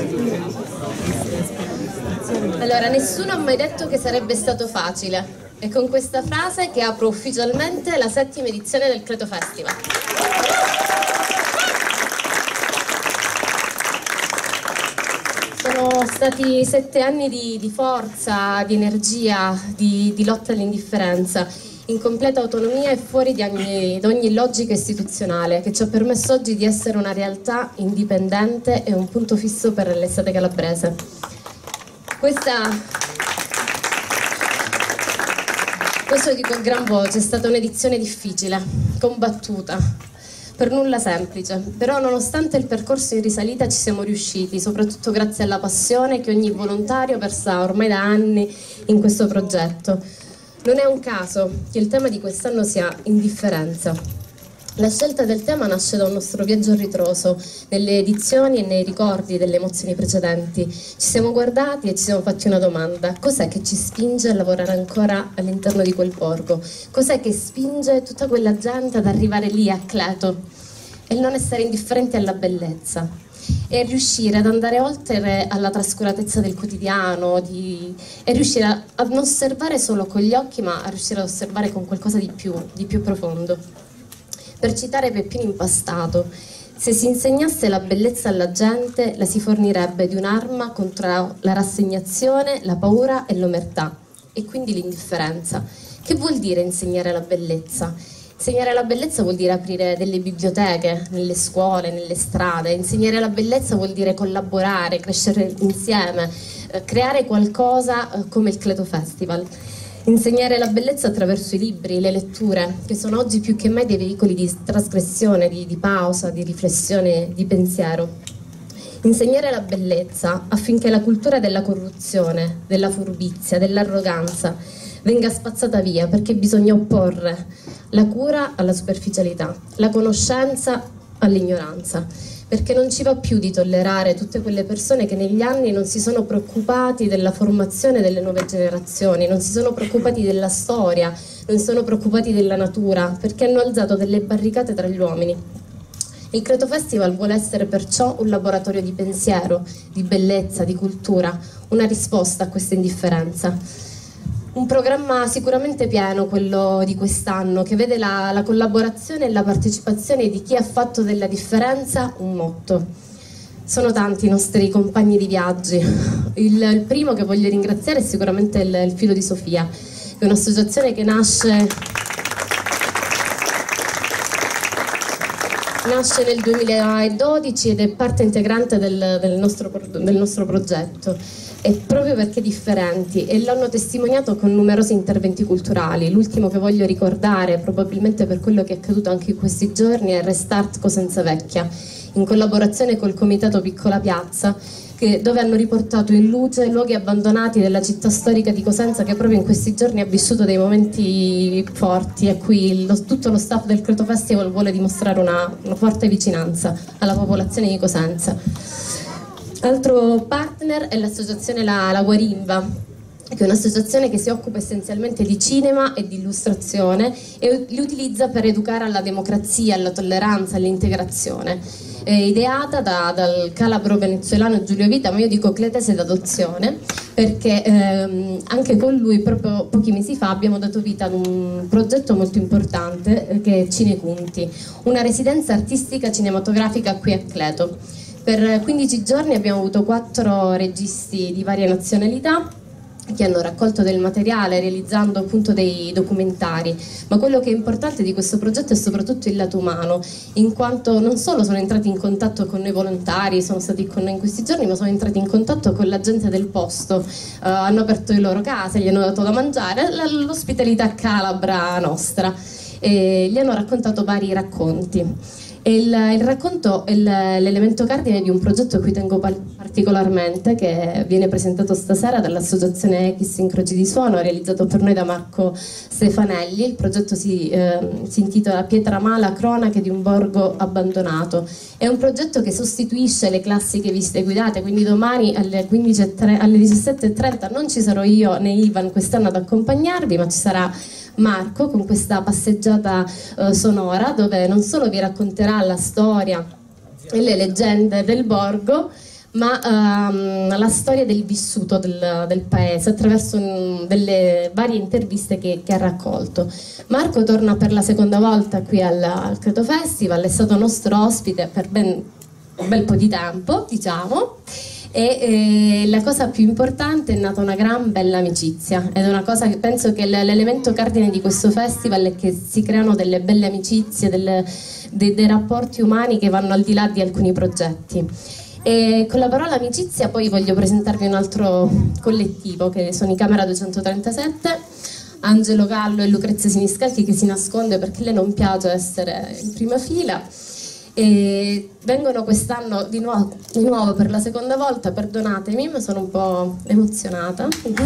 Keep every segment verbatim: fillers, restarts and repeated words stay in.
Allora, nessuno ha mai detto che sarebbe stato facile. È con questa frase che apro ufficialmente la settima edizione del Cleto Festival. Sono stati sette anni di, di forza, di energia, di, di lotta all'indifferenza, in completa autonomia e fuori di ogni, di ogni logica istituzionale, che ci ha permesso oggi di essere una realtà indipendente e un punto fisso per l'estate calabrese. Questa... Questo lo dico a gran voce, è stata un'edizione difficile, combattuta, per nulla semplice, però nonostante il percorso in risalita ci siamo riusciti, soprattutto grazie alla passione che ogni volontario versa ormai da anni in questo progetto. Non è un caso che il tema di quest'anno sia indifferenza. La scelta del tema nasce da un nostro viaggio a ritroso, nelle edizioni e nei ricordi delle emozioni precedenti. Ci siamo guardati e ci siamo fatti una domanda: cos'è che ci spinge a lavorare ancora all'interno di quel borgo? Cos'è che spinge tutta quella gente ad arrivare lì a Cleto? E il non essere indifferenti alla bellezza. E riuscire ad andare oltre alla trascuratezza del quotidiano, di... e riuscire a, a non osservare solo con gli occhi, ma a riuscire ad osservare con qualcosa di più, di più profondo. Per citare Peppino Impastato, se si insegnasse la bellezza alla gente, la si fornirebbe di un'arma contro la rassegnazione, la paura e l'omertà, e quindi l'indifferenza. Che vuol dire insegnare la bellezza? Insegnare la bellezza vuol dire aprire delle biblioteche nelle scuole, nelle strade. Insegnare la bellezza vuol dire collaborare, crescere insieme, eh, creare qualcosa eh, come il Cleto Festival. Insegnare la bellezza attraverso i libri, le letture, che sono oggi più che mai dei veicoli di trasgressione, di, di pausa, di riflessione, di pensiero. Insegnare la bellezza affinché la cultura della corruzione, della furbizia, dell'arroganza venga spazzata via, perché bisogna opporre la cura alla superficialità, la conoscenza all'ignoranza, perché non ci va più di tollerare tutte quelle persone che negli anni non si sono preoccupati della formazione delle nuove generazioni, non si sono preoccupati della storia, non si sono preoccupati della natura, perché hanno alzato delle barricate tra gli uomini. Il Cleto Festival vuole essere perciò un laboratorio di pensiero, di bellezza, di cultura, una risposta a questa indifferenza. Un programma sicuramente pieno, quello di quest'anno, che vede la, la collaborazione e la partecipazione di chi ha fatto della differenza un motto. Sono tanti i nostri compagni di viaggi. Il, il primo che voglio ringraziare è sicuramente il, il Filo di Sofia, che è un'associazione che nasce, nasce nel duemiladodici ed è parte integrante del, del, nostro, del nostro progetto. E proprio perché differenti, e l'hanno testimoniato con numerosi interventi culturali. L'ultimo che voglio ricordare, probabilmente per quello che è accaduto anche in questi giorni, è Restart Cosenza Vecchia, in collaborazione col comitato Piccola Piazza, che, dove hanno riportato in luce luoghi abbandonati della città storica di Cosenza, che proprio in questi giorni ha vissuto dei momenti forti, a cui lo, tutto lo staff del Cleto Festival vuole dimostrare una, una forte vicinanza alla popolazione di Cosenza. Altro partner è l'associazione La, La Guarimba, che è un'associazione che si occupa essenzialmente di cinema e di illustrazione e li utilizza per educare alla democrazia, alla tolleranza, all'integrazione. È ideata da, dal calabro venezuelano Giulio Vita, ma io dico cletese d'adozione, perché ehm, anche con lui proprio pochi mesi fa abbiamo dato vita ad un progetto molto importante eh, che è Cinecunti, una residenza artistica cinematografica qui a Cleto. Per quindici giorni abbiamo avuto quattro registi di varie nazionalità che hanno raccolto del materiale realizzando appunto dei documentari, ma quello che è importante di questo progetto è soprattutto il lato umano, in quanto non solo sono entrati in contatto con noi volontari, sono stati con noi in questi giorni, ma sono entrati in contatto con la gente del posto, uh, hanno aperto le loro case, gli hanno dato da mangiare, l'ospitalità calabra nostra, e gli hanno raccontato vari racconti. Il, il racconto è l'elemento cardine di un progetto a cui tengo particolarmente, che viene presentato stasera dall'associazione X Incroci di Suono, realizzato per noi da Marco Stefanelli. Il progetto si, eh, si intitola Pietramala, cronache di un borgo abbandonato. È un progetto che sostituisce le classiche visite guidate, quindi domani alle, alle diciassette e trenta non ci sarò io né Ivan quest'anno ad accompagnarvi, ma ci sarà Marco con questa passeggiata eh, sonora, dove non solo vi racconterà la storia e le leggende del borgo, ma um, la storia del vissuto del, del paese attraverso um, delle varie interviste che, che ha raccolto. Marco torna per la seconda volta qui al, al Credo Festival, è stato nostro ospite per ben un bel po' di tempo, diciamo, e eh, la cosa più importante è nata una gran bella amicizia, ed è una cosa che penso che l'elemento cardine di questo festival è che si creano delle belle amicizie, delle, dei, dei rapporti umani che vanno al di là di alcuni progetti. E con la parola amicizia poi voglio presentarvi un altro collettivo, che sono i Camera duecentotrentasette, Angelo Gallo e Lucrezia Siniscalchi, che si nasconde perché lei non piace essere in prima fila, e vengono quest'anno di nuovo, di nuovo per la seconda volta, perdonatemi ma sono un po' emozionata.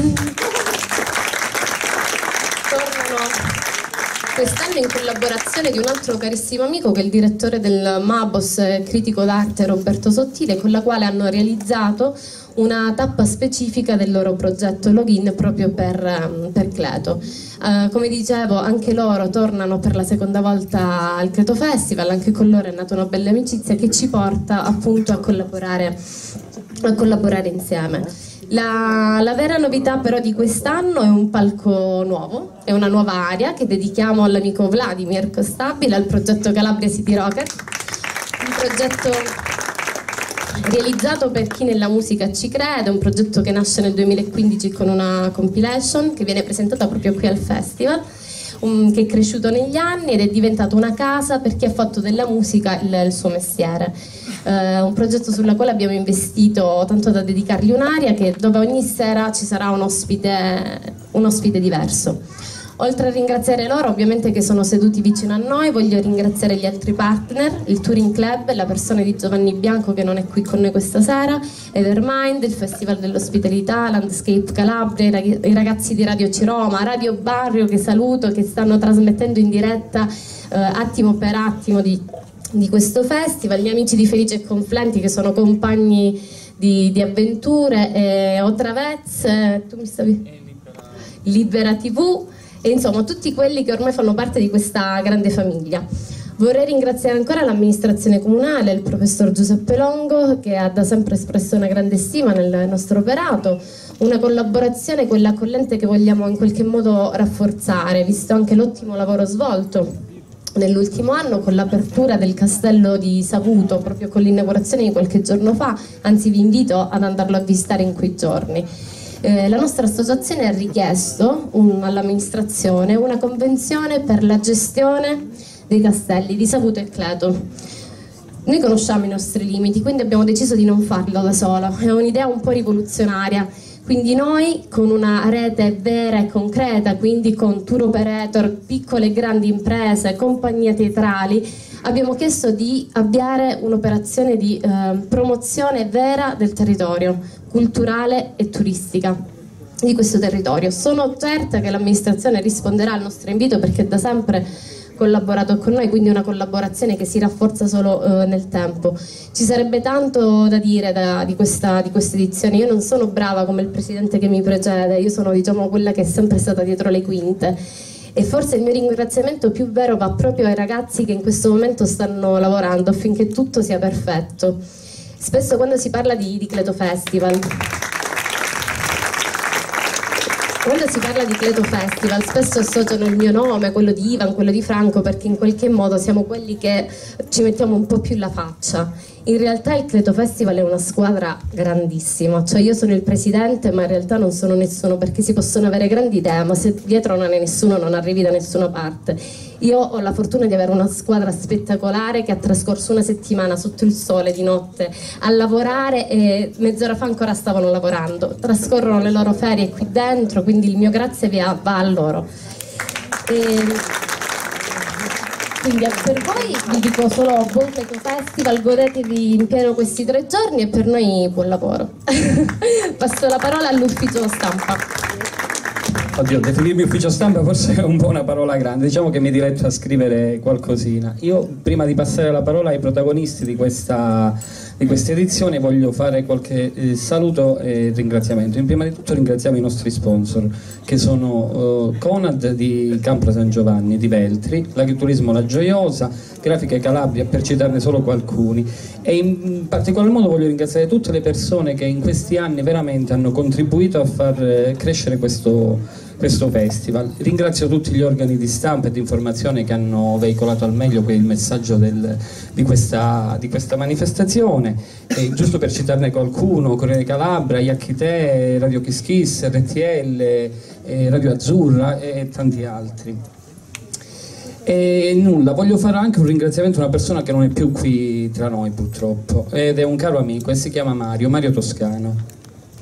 Tornano quest'anno in collaborazione di un altro carissimo amico che è il direttore del Mabos, critico d'arte, Roberto Sottile, con la quale hanno realizzato una tappa specifica del loro progetto Login proprio per, per Cleto. Uh, come dicevo, anche loro tornano per la seconda volta al Credo Festival, anche con loro è nata una bella amicizia che ci porta appunto a collaborare, a collaborare insieme. La, la vera novità però di quest'anno è un palco nuovo, è una nuova area che dedichiamo all'amico Vladimir Costabile, al progetto Calabria City Rocket, un progetto realizzato per chi nella musica ci crede, un progetto che nasce nel duemilaquindici con una compilation che viene presentata proprio qui al festival, um, che è cresciuto negli anni ed è diventato una casa per chi ha fatto della musica il, il suo mestiere. Uh, un progetto sulla quale abbiamo investito tanto da dedicargli un'area che, dove ogni sera ci sarà un ospite, un ospite diverso. Oltre a ringraziare loro, ovviamente, che sono seduti vicino a noi, voglio ringraziare gli altri partner, il Touring Club, la persona di Giovanni Bianco che non è qui con noi questa sera, Evermind, il Festival dell'Ospitalità, Landscape Calabria, i ragazzi di Radio Ciroma, Radio Barrio che saluto, che stanno trasmettendo in diretta eh, attimo per attimo di, di questo festival, gli amici di Felice e Conflenti che sono compagni di, di avventure, eh, Otravez, eh, tu mi stavi? Libera tivù, e insomma tutti quelli che ormai fanno parte di questa grande famiglia. Vorrei ringraziare ancora l'amministrazione comunale, il professor Giuseppe Longo, che ha da sempre espresso una grande stima nel nostro operato, una collaborazione, quella accogliente, che vogliamo in qualche modo rafforzare, visto anche l'ottimo lavoro svolto nell'ultimo anno con l'apertura del castello di Savuto, proprio con l'inaugurazione di qualche giorno fa, anzi vi invito ad andarlo a visitare in quei giorni. Eh, la nostra associazione ha richiesto all'amministrazione una convenzione per la gestione dei castelli di Savuto e Cleto. Noi conosciamo i nostri limiti, quindi abbiamo deciso di non farlo da sola, è un'idea un po' rivoluzionaria, quindi noi con una rete vera e concreta, quindi con tour operator, piccole e grandi imprese, compagnie teatrali, abbiamo chiesto di avviare un'operazione di eh, promozione vera del territorio culturale e turistica di questo territorio. Sono certa che l'amministrazione risponderà al nostro invito, perché da sempre collaborato con noi, quindi una collaborazione che si rafforza solo eh, nel tempo. Ci sarebbe tanto da dire da, di, questa, di questa edizione. Io non sono brava come il presidente che mi precede, io sono, diciamo, quella che è sempre stata dietro le quinte, e forse il mio ringraziamento più vero va proprio ai ragazzi che in questo momento stanno lavorando affinché tutto sia perfetto. Spesso quando si parla di, di Cleto Festival Quando si parla di Cleto Festival spesso associano il mio nome, quello di Ivan, quello di Franco, perché in qualche modo siamo quelli che ci mettiamo un po' più la faccia. In realtà il Cleto Festival è una squadra grandissima, cioè io sono il presidente ma in realtà non sono nessuno, perché si possono avere grandi idee ma se dietro non è nessuno non arrivi da nessuna parte. Io ho la fortuna di avere una squadra spettacolare che ha trascorso una settimana sotto il sole di notte a lavorare, e mezz'ora fa ancora stavano lavorando, trascorrono le loro ferie qui dentro, quindi il mio grazie va a loro. E quindi per voi vi dico solo buon Cleto Festival, godetevi in pieno questi tre giorni e per noi buon lavoro. Passo la parola all'ufficio stampa. Oddio, definirmi ufficio stampa forse è un po' una parola grande, diciamo che mi diletto a scrivere qualcosina. Io, prima di passare la parola ai protagonisti di questa, di questa edizione, voglio fare qualche eh, saluto e ringraziamento. In prima di tutto ringraziamo i nostri sponsor, che sono eh, Conad di Campo San Giovanni, di Veltri, l'Agriturismo La Gioiosa, Grafiche Calabria, per citarne solo alcuni. E in particolar modo voglio ringraziare tutte le persone che in questi anni veramente hanno contribuito a far eh, crescere questo questo festival. Ringrazio tutti gli organi di stampa e di informazione che hanno veicolato al meglio il messaggio del, di, questa, di questa manifestazione, e giusto per citarne qualcuno: Corriere Calabria, Iacchite, Radio Kiss Kiss, R T L, eh, Radio Azzurra e tanti altri. E nulla, voglio fare anche un ringraziamento a una persona che non è più qui tra noi purtroppo, ed è un caro amico e si chiama Mario, Mario Toscano.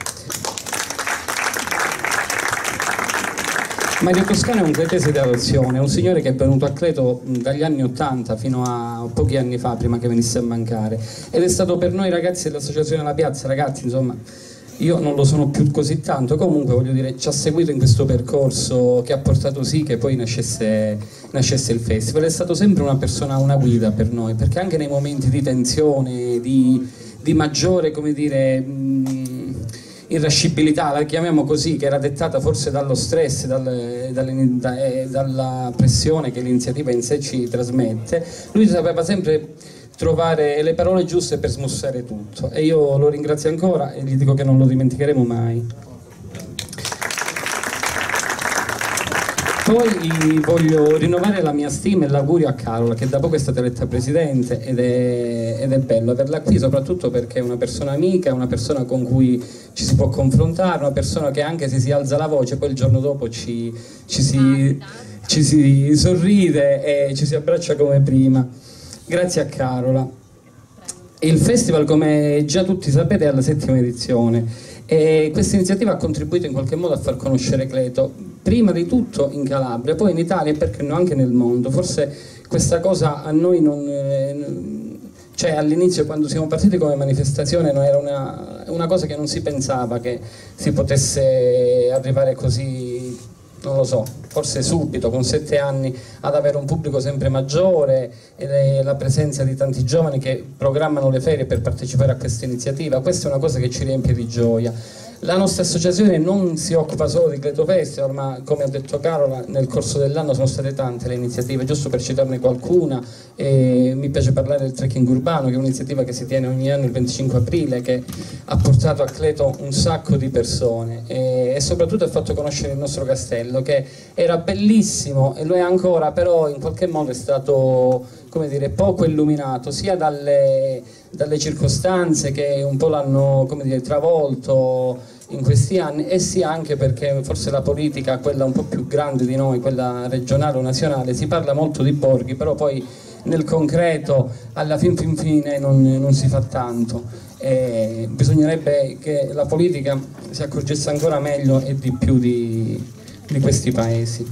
Mario Toscano è un cletese di adozione, è un signore che è venuto a Cleto dagli anni ottanta fino a pochi anni fa, prima che venisse a mancare, ed è stato per noi ragazzi dell'associazione La Piazza, ragazzi, insomma, io non lo sono più così tanto, comunque voglio dire, ci ha seguito in questo percorso che ha portato sì che poi nascesse, nascesse il festival. È stato sempre una persona, una guida per noi, perché anche nei momenti di tensione, di, di maggiore, come dire, mh, irascibilità, la chiamiamo così, che era dettata forse dallo stress, dal, dalle, da, eh, dalla pressione che l'iniziativa in sé ci trasmette, lui sapeva sempre trovare le parole giuste per smussare tutto, e io lo ringrazio ancora e gli dico che non lo dimenticheremo mai. Poi voglio rinnovare la mia stima e l'augurio a Carola, che da poco è stata eletta presidente, ed è, ed è bello averla qui, soprattutto perché è una persona amica, una persona con cui ci si può confrontare, una persona che anche se si alza la voce poi il giorno dopo ci, ci, si, ci si sorride e ci si abbraccia come prima. Grazie a Carola. Il festival, come già tutti sapete, è alla settima edizione. E questa iniziativa ha contribuito in qualche modo a far conoscere Cleto, prima di tutto in Calabria, poi in Italia e perché no anche nel mondo. Forse questa cosa a noi non... Eh, cioè all'inizio, quando siamo partiti come manifestazione, no, era una, una cosa che non si pensava che si potesse arrivare così, non lo so, forse subito, con sette anni, ad avere un pubblico sempre maggiore e la presenza di tanti giovani che programmano le ferie per partecipare a questa iniziativa. Questa è una cosa che ci riempie di gioia. La nostra associazione non si occupa solo di Cleto Festival, ma come ha detto Carola, nel corso dell'anno sono state tante le iniziative, giusto per citarne qualcuna. E mi piace parlare del trekking urbano, che è un'iniziativa che si tiene ogni anno il venticinque aprile, che ha portato a Cleto un sacco di persone, e, e soprattutto ha fatto conoscere il nostro castello, che era bellissimo e lo è ancora, però in qualche modo è stato, come dire, poco illuminato, sia dalle, dalle circostanze che un po' l'hanno, come dire, travolto in questi anni, e sia anche perché forse la politica, quella un po' più grande di noi, quella regionale o nazionale, si parla molto di borghi, però poi nel concreto alla fin fin fine non, non si fa tanto. E bisognerebbe che la politica si accorgesse ancora meglio e di più di, di questi paesi.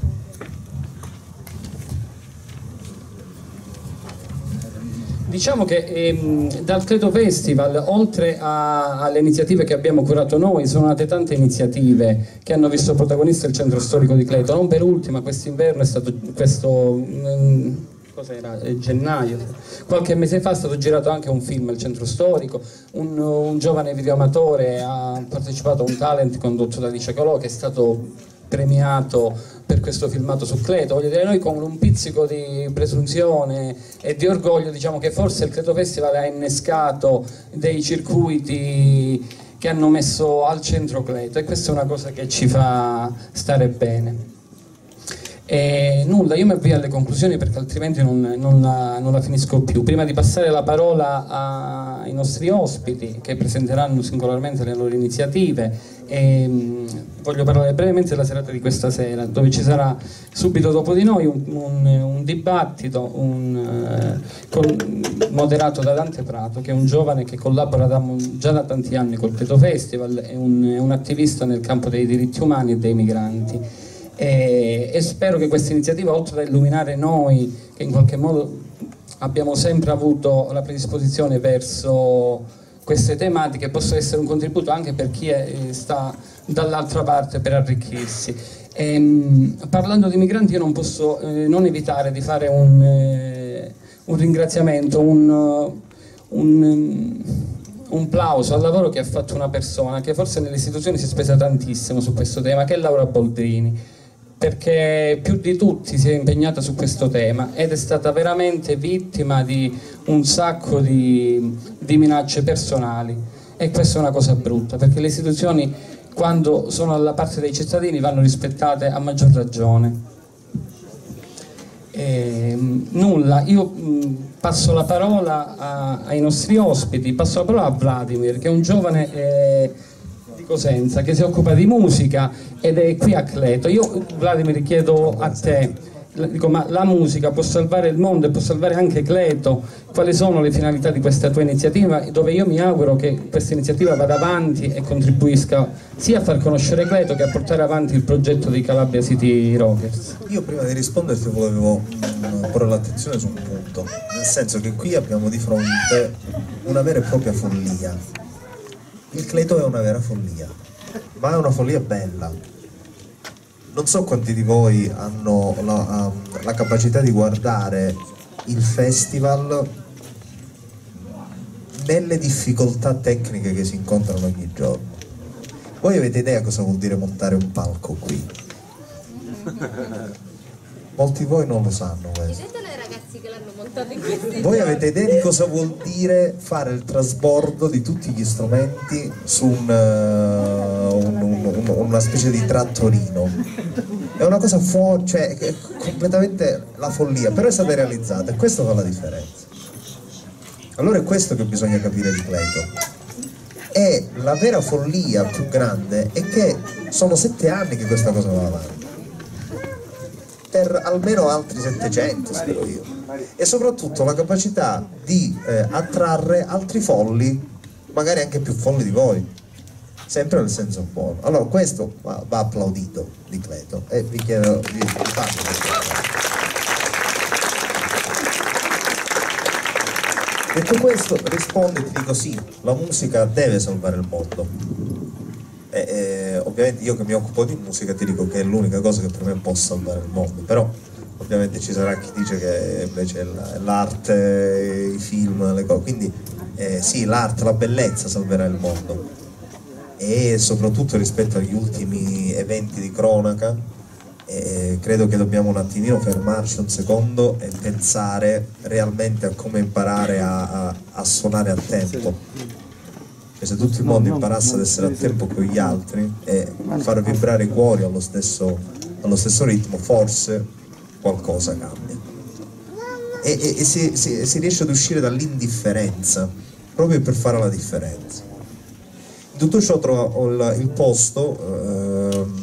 Diciamo che ehm, dal Cleto Festival, oltre a, alle iniziative che abbiamo curato noi, sono nate tante iniziative che hanno visto protagonista il centro storico di Cleto. Non per ultima, quest'inverno è stato questo mh, cos'era? gennaio, qualche mese fa è stato girato anche un film al centro storico. Un, un giovane videoamatore ha partecipato a un talent condotto da Alice Colò, che è stato premiato per questo filmato su Cleto. Voglio dire, noi con un pizzico di presunzione e di orgoglio diciamo che forse il Cleto Festival ha innescato dei circuiti che hanno messo al centro Cleto, e questa è una cosa che ci fa stare bene. E nulla, io mi avvio alle conclusioni perché altrimenti non, non, la, non la finisco più. Prima di passare la parola ai nostri ospiti, che presenteranno singolarmente le loro iniziative, e, mh, voglio parlare brevemente della serata di questa sera, dove ci sarà subito dopo di noi un, un, un dibattito un, uh, con, moderato da Dante Prato, che è un giovane che collabora da, già da tanti anni col Cleto Festival, è un, è un attivista nel campo dei diritti umani e dei migranti. E, e spero che questa iniziativa, oltre a illuminare noi, che in qualche modo abbiamo sempre avuto la predisposizione verso, queste tematiche possa essere un contributo anche per chi è, sta dall'altra parte per arricchirsi. E, mh, parlando di migranti io non posso eh, non evitare di fare un, eh, un ringraziamento, un, un, un plauso al lavoro che ha fatto una persona che forse nelle istituzioni si è spesa tantissimo su questo tema, che è Laura Boldrini, perché più di tutti si è impegnata su questo tema ed è stata veramente vittima di un sacco di, di minacce personali, e questa è una cosa brutta, perché le istituzioni, quando sono dalla parte dei cittadini, vanno rispettate a maggior ragione. E, nulla, io mh, passo la parola a, ai nostri ospiti, passo la parola a Vladimir, che è un giovane eh, di Cosenza che si occupa di musica ed è qui a Cleto. Io, Vladimir, chiedo a te, dico, ma la musica può salvare il mondo e può salvare anche Cleto? Quali sono le finalità di questa tua iniziativa, dove io mi auguro che questa iniziativa vada avanti e contribuisca sia a far conoscere Cleto che a portare avanti il progetto di Calabria City Rockers? Io prima di risponderti volevo porre l'attenzione su un punto, nel senso che qui abbiamo di fronte una vera e propria follia. Il Cleto è una vera follia, ma è una follia bella. Non so quanti di voi hanno la, la capacità di guardare il festival nelle difficoltà tecniche che si incontrano ogni giorno. Voi avete idea cosa vuol dire montare un palco qui? Molti di voi non lo sanno questo. Ditelo ai ragazzi che l'hanno montato in questi Voi avete idea di cosa vuol dire fare il trasbordo di tutti gli strumenti su un, uh, un, un, un, una specie di trattorino? È una cosa fuori, cioè è completamente la follia, però è stata realizzata e questo fa la differenza. Allora è questo che bisogna capire di Cleto. E la vera follia più grande è che sono sette anni che questa cosa va avanti, per almeno altri settecento, spero io, e soprattutto la capacità di eh, attrarre altri folli, magari anche più folli di voi, sempre nel senso buono. Allora questo va, va applaudito di Cleto e vi chiedo di, di farlo questo. Detto questo, rispondo e ti dico sì, la musica deve salvare il mondo. E, e, ovviamente io che mi occupo di musica ti dico che è l'unica cosa che per me può salvare il mondo, però ovviamente ci sarà chi dice che invece è l'arte, i film, le cose, quindi eh, sì, l'arte, la bellezza salverà il mondo, e soprattutto rispetto agli ultimi eventi di cronaca eh, credo che dobbiamo un attimino fermarci un secondo e pensare realmente a come imparare a, a, a suonare a tempo. E se tutto il mondo imparasse ad essere a tempo con gli altri e far vibrare i cuori allo stesso, allo stesso ritmo, forse qualcosa cambia. E, e, e si, si, si riesce ad uscire dall'indifferenza, proprio per fare la differenza. In tutto ciò trovo il, il posto, ehm,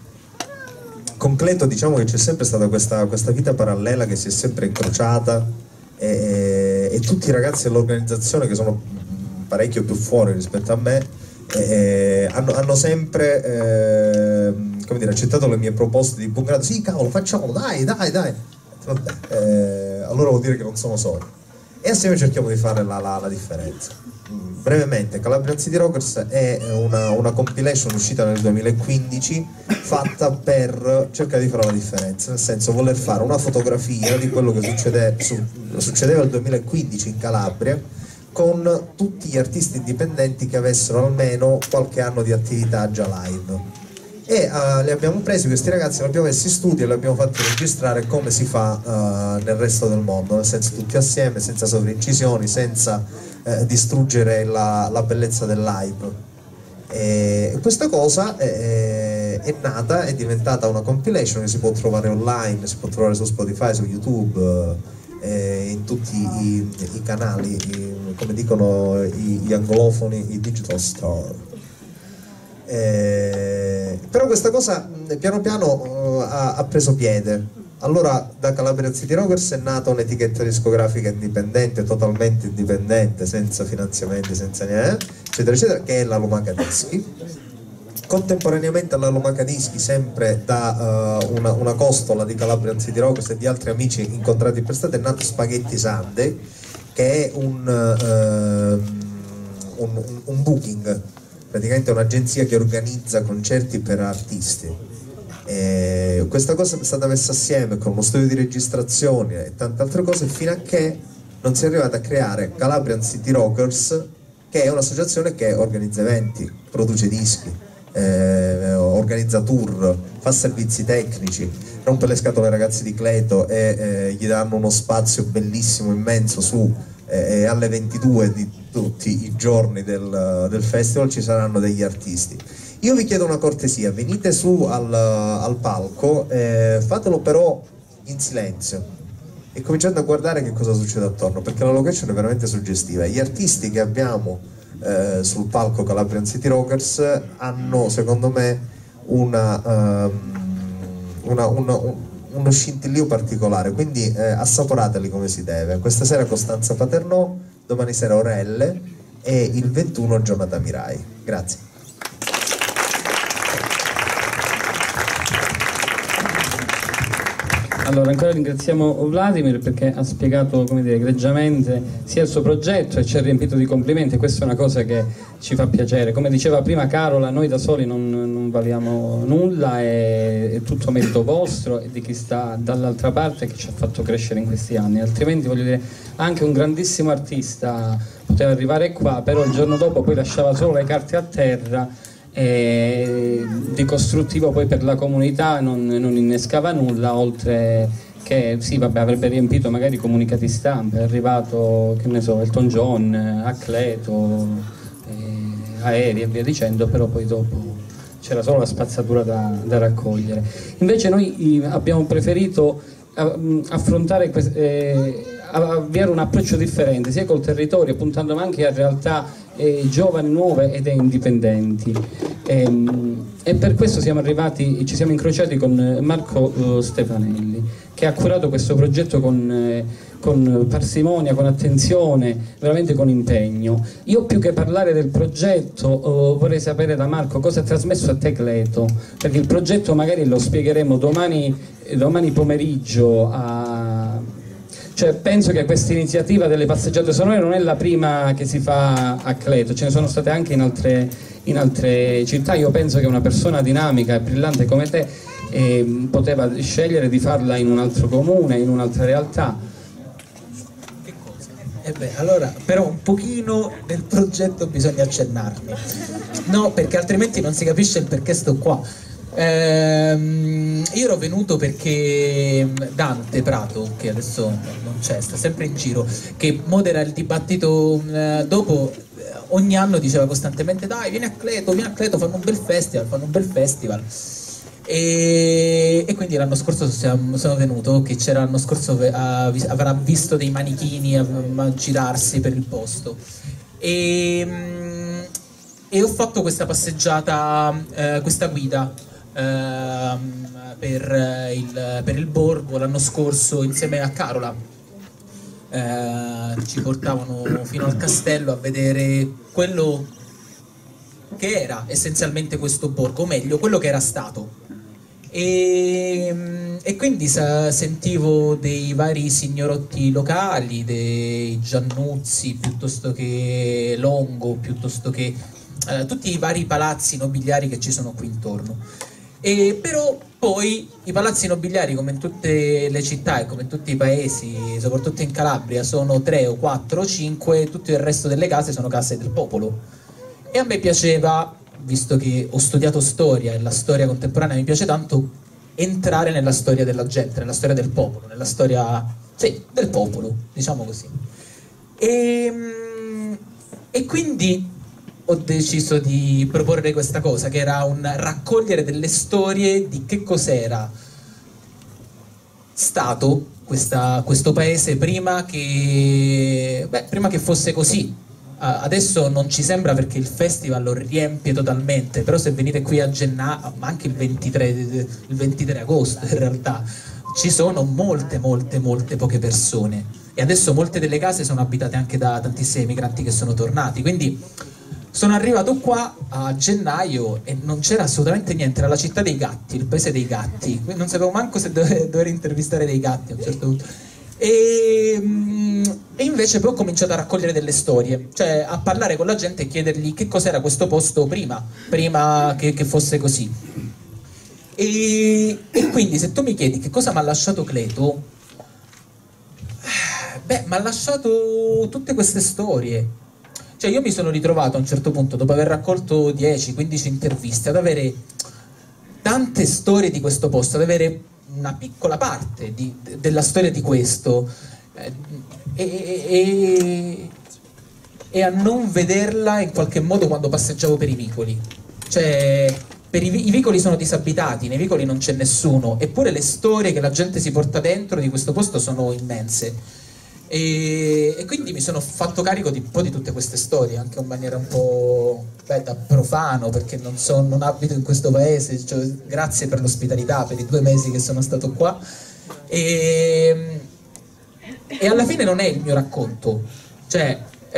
con Cleto diciamo che c'è sempre stata questa, questa vita parallela che si è sempre incrociata, e, e, e tutti i ragazzi dell'organizzazione, che sono parecchio più fuori rispetto a me, eh, hanno, hanno sempre eh, come dire, accettato le mie proposte di buon grado. Sì, cavolo, facciamo, dai, dai, dai. Vabbè, eh, allora vuol dire che non sono soli. E assieme cerchiamo di fare la, la, la differenza. Brevemente, Calabria City Rockers è una, una compilation uscita nel duemilaquindici fatta per cercare di fare la differenza, nel senso voler fare una fotografia di quello che succede, su, succedeva nel duemilaquindici in Calabria, con tutti gli artisti indipendenti che avessero almeno qualche anno di attività già live. E uh, li abbiamo presi questi ragazzi, li abbiamo messi in studio e li abbiamo fatti registrare come si fa uh, nel resto del mondo, nel senso tutti assieme, senza sovraincisioni, senza uh, distruggere la, la bellezza del live. E questa cosa è, è nata, è diventata una compilation che si può trovare online, si può trovare su Spotify, su YouTube, eh, in tutti i, i canali, i, come dicono i, gli anglofoni, i digital store. Eh, però questa cosa piano piano uh, ha, ha preso piede. Allora da Calabria City Rockers è nata un'etichetta discografica indipendente, totalmente indipendente, senza finanziamenti, senza niente, eccetera eccetera, che è la Lumaca Dischi. Contemporaneamente alla Lumaca Dischi, sempre da uh, una, una costola di Calabria City Rockers e di altri amici incontrati per strada, è nato Spaghetti Sunday, che è un, uh, un, un, un booking, praticamente un'agenzia che organizza concerti per artisti. E questa cosa è stata messa assieme con uno studio di registrazione e tante altre cose fino a che non si è arrivata a creare Calabrian City Rockers, che è un'associazione che organizza eventi, produce dischi, eh, organizza tour, fa servizi tecnici, rompe le scatole ai ragazzi di Cleto e eh, gli danno uno spazio bellissimo, immenso su, eh, e alle ventidue di tutti i giorni del, del festival ci saranno degli artisti. Io vi chiedo una cortesia, venite su al, al palco, eh, fatelo però in silenzio e cominciate a guardare che cosa succede attorno, perché la location è veramente suggestiva. Gli artisti che abbiamo eh, sul palco Calabrian City Rockers hanno, secondo me, una, um, una, una, un, uno scintillio particolare, quindi eh, assaporateli come si deve. Questa sera Costanza Paternò, domani sera Orelle e il ventuno Giornata Mirai. Grazie. Allora, ancora ringraziamo Vladimir perché ha spiegato, come dire, egregiamente sia il suo progetto e ci ha riempito di complimenti, e questa è una cosa che ci fa piacere. Come diceva prima Carola, noi da soli non, non valiamo nulla, è, è tutto merito vostro e di chi sta dall'altra parte che ci ha fatto crescere in questi anni. Altrimenti, voglio dire, anche un grandissimo artista poteva arrivare qua, però il giorno dopo poi lasciava solo le carte a terra e di costruttivo poi per la comunità non, non innescava nulla, oltre che sì, vabbè, avrebbe riempito magari i comunicati stampa. È arrivato, che ne so, Elton John, Accleto, eh, aerei e via dicendo, però poi dopo c'era solo la spazzatura da, da raccogliere. Invece noi abbiamo preferito affrontare quest- eh, avviare un approccio differente sia col territorio, puntando anche a realtà eh, giovani, nuove ed indipendenti, e, e per questo siamo arrivati, ci siamo incrociati con Marco eh, Stefanelli, che ha curato questo progetto con, eh, con parsimonia, con attenzione, veramente con impegno. Io, più che parlare del progetto, eh, vorrei sapere da Marco cosa ha trasmesso a te Cleto, perché il progetto magari lo spiegheremo domani, domani pomeriggio a... Cioè, penso che questa iniziativa delle passeggiate sonore non è la prima che si fa a Cleto, ce ne sono state anche in altre, in altre città. Io penso che una persona dinamica e brillante come te eh, poteva scegliere di farla in un altro comune, in un'altra realtà. Che cosa? Eh beh, allora, però un pochino del progetto bisogna accennarmi, no, perché altrimenti non si capisce il perché sto qua. Ehm, io ero venuto perché Dante Prato, che adesso non c'è, sta sempre in giro, che modera il dibattito eh, dopo, eh, ogni anno diceva costantemente: dai, vieni a Cleto, vieni a Cleto, fanno un bel festival, fanno un bel festival. E, e quindi l'anno scorso siamo, sono venuto, che c'era l'anno scorso, a, avrà visto dei manichini a, a girarsi per il posto. E, e ho fatto questa passeggiata, eh, questa guida Uh, per, il, per il borgo l'anno scorso insieme a Carola. Uh, ci portavano fino al castello a vedere quello che era essenzialmente questo borgo, o meglio quello che era stato, e, e quindi sa, sentivo dei vari signorotti locali, dei Giannuzzi piuttosto che Longo, piuttosto che uh, tutti i vari palazzi nobiliari che ci sono qui intorno. E però poi i palazzi nobiliari, come in tutte le città e come in tutti i paesi, soprattutto in Calabria, sono tre o quattro o cinque, tutto il resto delle case sono case del popolo. E a me piaceva, visto che ho studiato storia e la storia contemporanea mi piace tanto, entrare nella storia della gente, nella storia del popolo, nella storia, sì, del popolo, diciamo così. E, e quindi ho deciso di proporre questa cosa, che era un raccogliere delle storie di che cos'era stato questa, questo paese prima che, beh, prima che fosse così. Uh, adesso non ci sembra perché il festival lo riempie totalmente, però se venite qui a gennaio, ma anche il ventitré, il ventitré agosto in realtà, ci sono molte molte molte poche persone, e adesso molte delle case sono abitate anche da tantissimi migranti che sono tornati. Quindi sono arrivato qua a gennaio e non c'era assolutamente niente, era la città dei gatti, il paese dei gatti, quindi non sapevo manco se dover, dover intervistare dei gatti a un certo punto. E, E invece poi ho cominciato a raccogliere delle storie, cioè a parlare con la gente e chiedergli che cos'era questo posto prima, prima che, che fosse così. E, e quindi se tu mi chiedi che cosa mi ha lasciato Cleto, beh, mi ha lasciato tutte queste storie. Cioè io mi sono ritrovato a un certo punto, dopo aver raccolto dieci quindici interviste, ad avere tante storie di questo posto, ad avere una piccola parte di, de, della storia di questo, eh, e, e, e a non vederla in qualche modo quando passeggiavo per i vicoli. Cioè, per i, i vicoli sono disabitati, nei vicoli non c'è nessuno, eppure le storie che la gente si porta dentro di questo posto sono immense. E, e quindi mi sono fatto carico di un po' di tutte queste storie, anche in maniera un po' beh, da profano, perché non, so, non abito in questo paese, cioè, grazie per l'ospitalità, per i due mesi che sono stato qua. E, e alla fine non è il mio racconto, cioè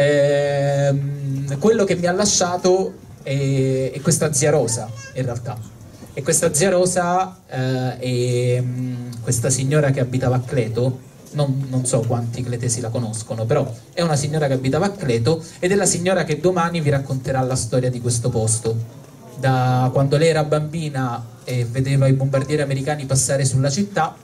ehm, quello che mi ha lasciato è, è questa zia Rosa, in realtà. E questa zia Rosa eh, è mh, questa signora che abitava a Cleto. Non, non so quanti cletesi la conoscono, però è una signora che abitava a Cleto ed è la signora che domani vi racconterà la storia di questo posto. Da quando lei era bambina e vedeva i bombardieri americani passare sulla città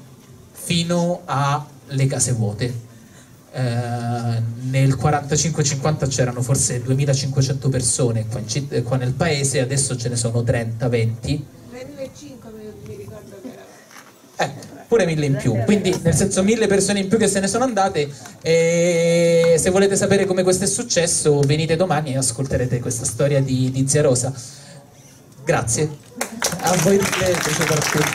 fino alle case vuote. Eh, nel quarantacinque cinquanta c'erano forse duemilacinquecento persone qua, in citt- qua nel paese, adesso ce ne sono trenta venti. duemilacinque mi ricordo che era. Eh, pure mille in più, quindi nel senso mille persone in più che se ne sono andate. E se volete sapere come questo è successo, venite domani e ascolterete questa storia di, di zia Rosa. Grazie a voi soprattutto.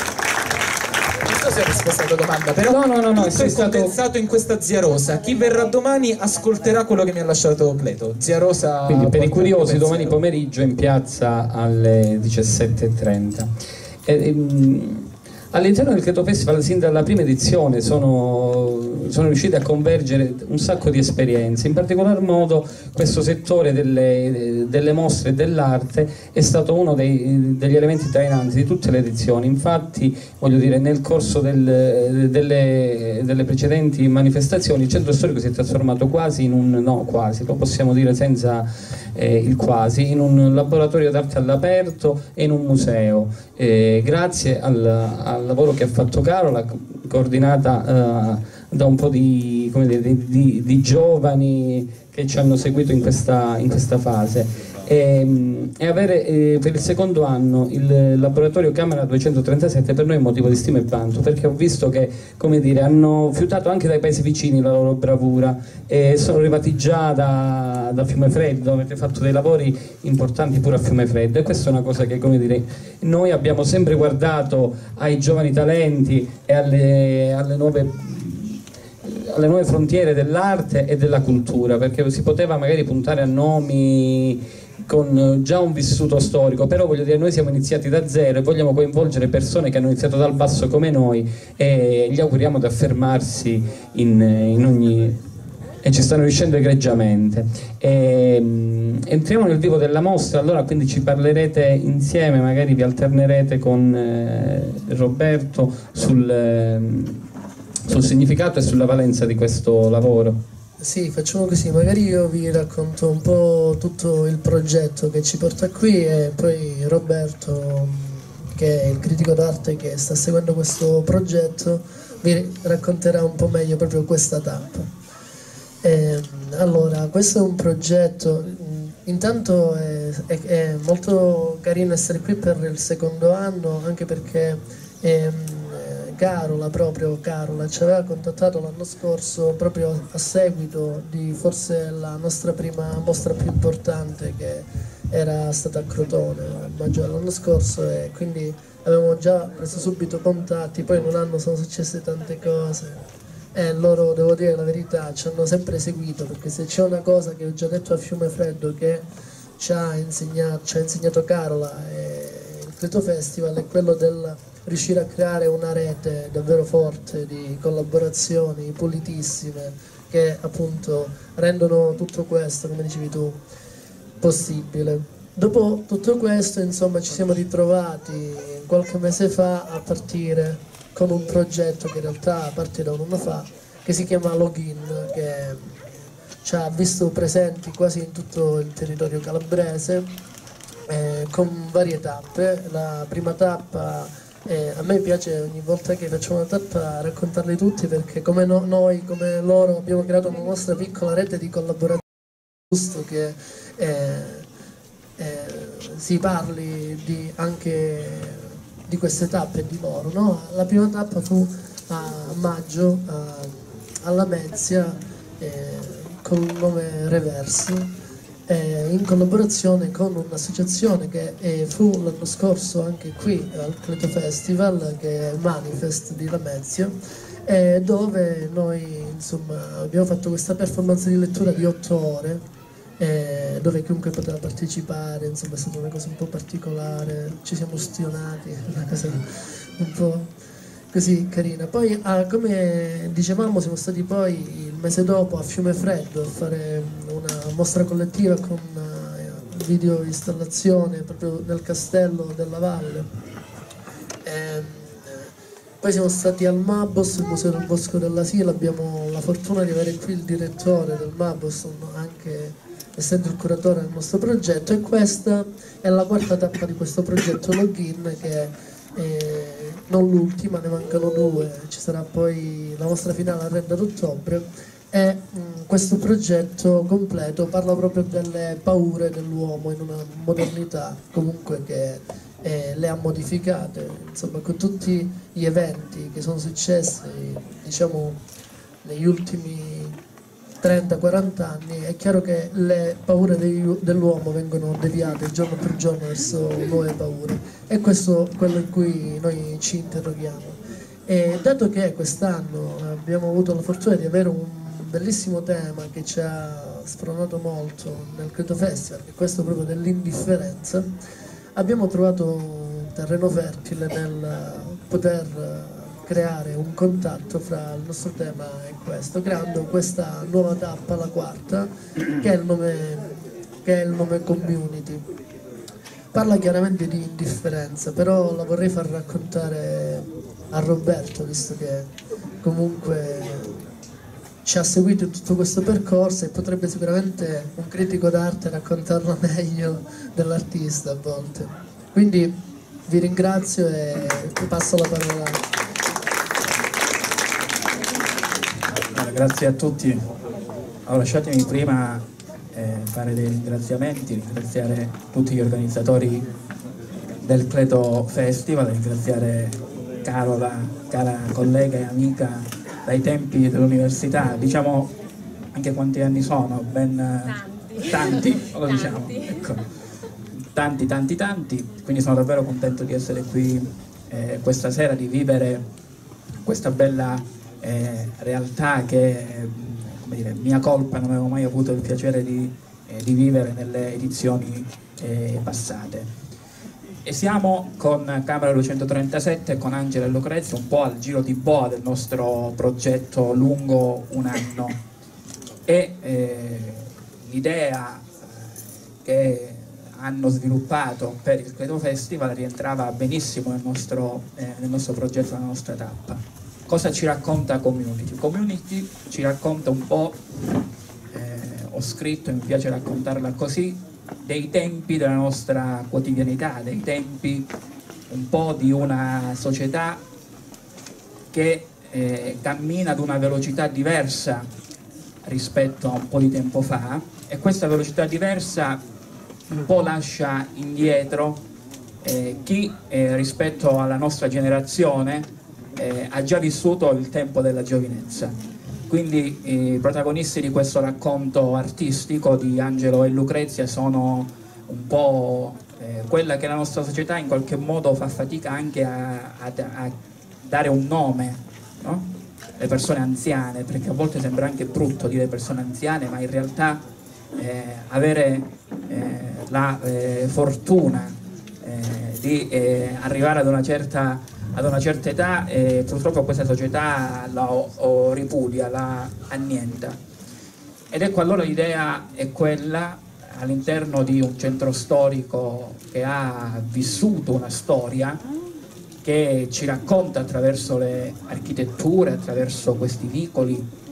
Non so se ho risposto alla tua domanda, però no, no, no, no, tutto è stato... condensato in questa zia Rosa. Chi verrà domani ascolterà quello che mi ha lasciato Cleto. Zia Rosa. Quindi per i curiosi domani pomeriggio in piazza alle diciassette e trenta. E, e, all'interno del Cleto Festival, sin dalla prima edizione, sono, sono riusciti a convergere un sacco di esperienze. In particolar modo questo settore delle, delle mostre e dell'arte è stato uno dei, degli elementi trainanti di tutte le edizioni. Infatti, voglio dire, nel corso del, delle, delle precedenti manifestazioni il centro storico si è trasformato quasi in un, no quasi, lo possiamo dire senza eh, il quasi, in un laboratorio d'arte all'aperto e in un museo. Eh, grazie al, al lavoro che ha fatto Carola, coordinata uh, da un po' di, come dire, di, di, di giovani che ci hanno seguito in questa, in questa fase. E, e avere eh, per il secondo anno il laboratorio Camera duecentotrentasette per noi è un motivo di stima e vanto, perché ho visto che, come dire, hanno fiutato anche dai paesi vicini la loro bravura e sono arrivati già da, da Fiumefreddo. Avete fatto dei lavori importanti pure a Fiumefreddo e questa è una cosa che, come dire, noi abbiamo sempre guardato ai giovani talenti e alle, alle nuove alle nuove frontiere dell'arte e della cultura, perché si poteva magari puntare a nomi con già un vissuto storico, però voglio dire, noi siamo iniziati da zero e vogliamo coinvolgere persone che hanno iniziato dal basso come noi e gli auguriamo di affermarsi in, in ogni... e ci stanno riuscendo egregiamente. E, um, entriamo nel vivo della mostra, allora, quindi ci parlerete insieme, magari vi alternerete con eh, Roberto sul, eh, sul significato e sulla valenza di questo lavoro. Sì, facciamo così, magari io vi racconto un po' tutto il progetto che ci porta qui e poi Roberto, che è il critico d'arte che sta seguendo questo progetto, vi racconterà un po' meglio proprio questa tappa. Eh, allora, questo è un progetto, intanto è, è, è molto carino essere qui per il secondo anno, anche perché ehm, Carola, proprio Carola, ci aveva contattato l'anno scorso proprio a seguito di forse la nostra prima mostra più importante, che era stata a Crotone a maggio l'anno scorso, e quindi avevamo già preso subito contatti. Poi in un anno sono successe tante cose e loro, devo dire la verità, ci hanno sempre seguito, perché se c'è una cosa che ho già detto a Fiumefreddo che ci ha insegnato, ci ha insegnato Carola e il Cleto Festival, è quello del riuscire a creare una rete davvero forte di collaborazioni pulitissime che appunto rendono tutto questo, come dicevi tu, possibile. Dopo tutto questo, insomma, ci siamo ritrovati qualche mese fa a partire con un progetto che in realtà parte da un anno fa, che si chiama Login, che ci ha visto presenti quasi in tutto il territorio calabrese, eh, con varie tappe. La prima tappa, eh, a me piace ogni volta che facciamo una tappa raccontarli tutti, perché come no, noi, come loro, abbiamo creato una nostra piccola rete di collaborazione, giusto che eh, eh, si parli di, anche di queste tappe e di loro, no? La prima tappa fu a maggio a, alla Mezia, eh, con il nome Reverse, eh, in collaborazione con un'associazione che eh, fu l'anno scorso anche qui al Cleto Festival, che è Manifest di Lamezia, eh, dove noi insomma abbiamo fatto questa performance di lettura di otto ore, eh, dove chiunque poteva partecipare. Insomma è stata una cosa un po' particolare, ci siamo ustionati, una cosa un po' così carina. Poi ah, come dicevamo, siamo stati poi il mese dopo a Fiumefreddo a fare una mostra collettiva con uh, video installazione proprio nel castello della Valle. E, poi siamo stati al Mabos, il Museo del Bosco della Sila. Abbiamo la fortuna di avere qui il direttore del Mabos, anche essendo il curatore del nostro progetto, e questa è la quarta tappa di questo progetto Login, che è non l'ultima, ne mancano due, ci sarà poi la nostra finale a Redda ad ottobre, e mh, questo progetto completo parla proprio delle paure dell'uomo in una modernità comunque che eh, le ha modificate, insomma, con tutti gli eventi che sono successi, diciamo, negli ultimi trenta quaranta anni. È chiaro che le paure dell'uomo vengono deviate giorno per giorno verso nuove paure, e questo è quello in cui noi ci interroghiamo. E dato che quest'anno abbiamo avuto la fortuna di avere un bellissimo tema che ci ha spronato molto nel Cleto Festival, che è questo proprio dell'indifferenza, abbiamo trovato un terreno fertile nel poter creare un contatto fra il nostro tema e questo, creando questa nuova tappa, la quarta, che è il nome, che è il nome Community. Parla chiaramente di indifferenza, però la vorrei far raccontare a Roberto, visto che comunque ci ha seguito in tutto questo percorso, e potrebbe sicuramente un critico d'arte raccontarlo meglio dell'artista a volte. Quindi vi ringrazio e passo la parola. Grazie a tutti. Allora, lasciatemi prima eh, fare dei ringraziamenti, ringraziare tutti gli organizzatori del Cleto Festival, ringraziare Carola, cara collega e amica dai tempi dell'università, diciamo anche quanti anni sono, ben tanti, tanti lo diciamo, tanti. Ecco. tanti tanti tanti, quindi sono davvero contento di essere qui eh, questa sera, di vivere questa bella Eh, realtà che, eh, come dire, mia colpa non avevo mai avuto il piacere di, eh, di vivere nelle edizioni eh, passate. E siamo con Camera duecentotrentasette, con Angela e Lucrezia, un po' al giro di boa del nostro progetto lungo un anno, e eh, l'idea che hanno sviluppato per il Cleto Festival rientrava benissimo nel nostro, eh, nel nostro progetto, nella nostra tappa. Cosa ci racconta Community? Community ci racconta un po', eh, ho scritto e mi piace raccontarla così, dei tempi della nostra quotidianità, dei tempi un po' di una società che eh, cammina ad una velocità diversa rispetto a un po' di tempo fa, e questa velocità diversa un po' lascia indietro eh, chi eh, rispetto alla nostra generazione Eh, ha già vissuto il tempo della giovinezza. Quindi i protagonisti di questo racconto artistico di Angelo e Lucrezia sono un po' eh, quella che la nostra società in qualche modo fa fatica anche a, a, a dare un nome, no? Le persone anziane, perché a volte sembra anche brutto dire persone anziane, ma in realtà eh, avere eh, la eh, fortuna eh, di eh, arrivare ad una certa ad una certa età, eh, purtroppo questa società la o, o ripudia, la annienta. Ed ecco, allora l'idea è quella, all'interno di un centro storico che ha vissuto una storia, che ci racconta attraverso le architetture, attraverso questi vicoli,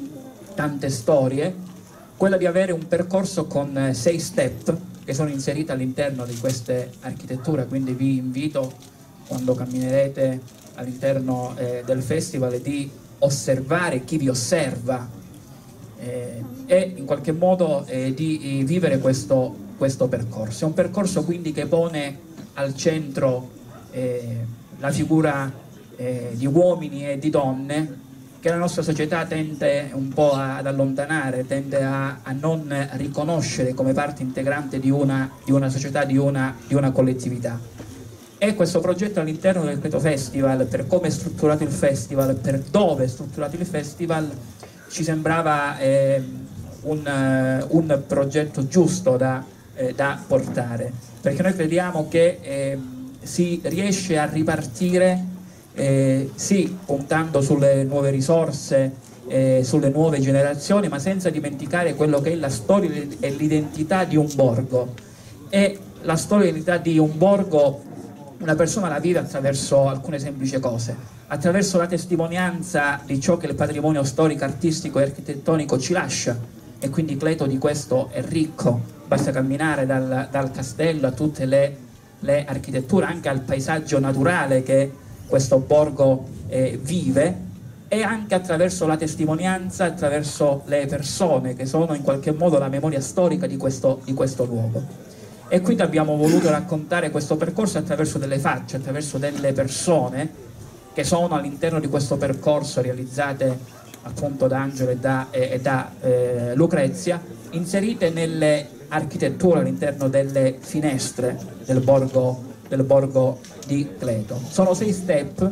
tante storie, quella di avere un percorso con sei step che sono inserite all'interno di queste architetture, quindi vi invito, quando camminerete all'interno eh, del festival, di osservare chi vi osserva eh, e in qualche modo eh, di eh, vivere questo, questo percorso. È un percorso quindi che pone al centro eh, la figura eh, di uomini e di donne che la nostra società tende un po' ad allontanare, tende a, a non riconoscere come parte integrante di una, di una società, di una, di una collettività. E questo progetto all'interno del Cleto Festival, per come è strutturato il festival, per dove è strutturato il festival, ci sembrava eh, un, uh, un progetto giusto da, eh, da portare, perché noi crediamo che eh, si riesce a ripartire Eh, sì, puntando sulle nuove risorse, eh, sulle nuove generazioni, ma senza dimenticare quello che è la storia e l'identità di un borgo. E la storia e l'identità di un borgo una persona la vive attraverso alcune semplici cose, attraverso la testimonianza di ciò che il patrimonio storico, artistico e architettonico ci lascia, e quindi Cleto di questo è ricco, basta camminare dal, dal castello a tutte le, le architetture, anche al paesaggio naturale che questo borgo eh, vive, e anche attraverso la testimonianza, attraverso le persone che sono in qualche modo la memoria storica di questo, di questo luogo. E quindi abbiamo voluto raccontare questo percorso attraverso delle facce, attraverso delle persone che sono all'interno di questo percorso, realizzate appunto da Angelo e da, eh, e da eh, Lucrezia, inserite nelle architetture all'interno delle finestre del borgo del borgo di Cleto. Sono sei step